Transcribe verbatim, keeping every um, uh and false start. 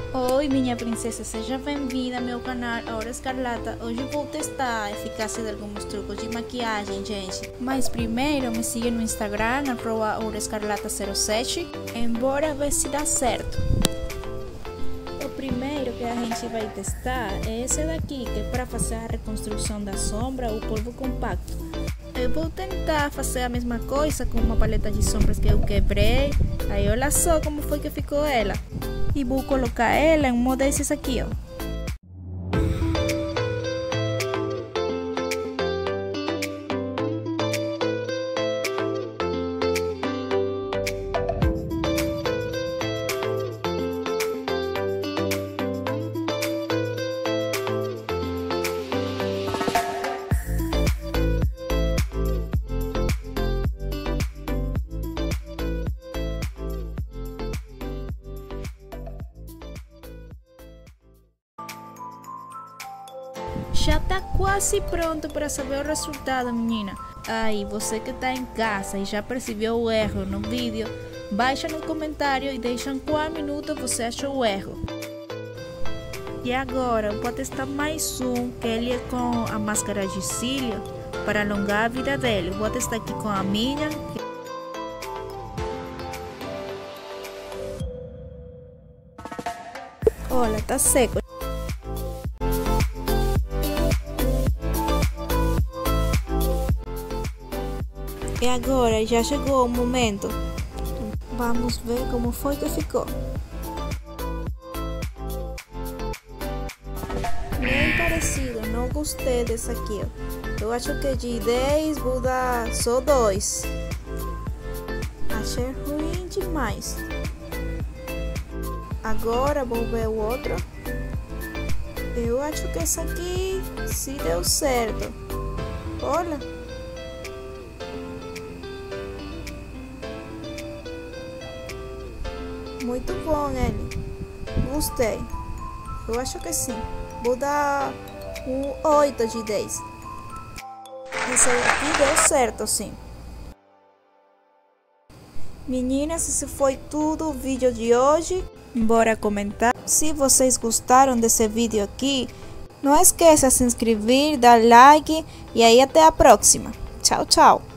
Oi, minha princesa, seja bem-vinda ao meu canal Aura Escarlata. Hoje vou testar a eficácia de alguns truques de maquiagem, gente. Mas primeiro me siga no Instagram, arroba aura escarlata zero sete, embora ver se dá certo. O primeiro que a gente vai testar é esse daqui, que é para fazer a reconstrução da sombra, o polvo compacto. Eu vou tentar fazer a mesma coisa com uma paleta de sombras que eu quebrei. Aí olha só como foi que ficou ela. E vou colocar ela em um desses aqui, ó. Já tá quase pronto para saber o resultado, menina. Aí, você que tá em casa e já percebeu o erro no vídeo, baixa no comentário e deixa em qual minuto você achou o erro. E agora, eu vou testar mais um, que ele é com a máscara de cílio, para alongar a vida dele. Vou testar aqui com a minha. Olha, tá seco. E agora já chegou o momento. Vamos ver como foi que ficou. Bem parecido, não gostei desse aqui, ó. Eu acho que de dez vou dar só dois. Achei ruim demais. Agora vou ver o outro. Eu acho que esse aqui se deu certo. Olha. Muito bom ele. Gostei. Eu acho que sim. Vou dar um oito de dez. Esse aqui deu certo, sim. Meninas, esse foi tudo o vídeo de hoje. Bora comentar. Se vocês gostaram desse vídeo aqui, não esqueça de se inscrever, dar like e aí até a próxima. Tchau, tchau.